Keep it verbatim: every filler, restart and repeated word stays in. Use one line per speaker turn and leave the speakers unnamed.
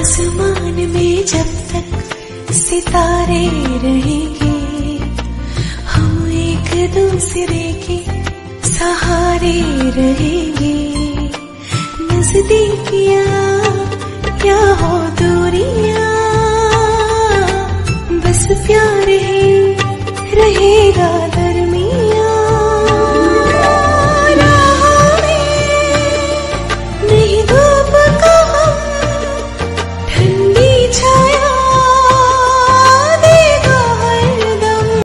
आसमान में जब तक सितारे रहेंगे, हम एक दूसरे के सहारे रहेंगे। नजदीकियां क्या हो दूरियां,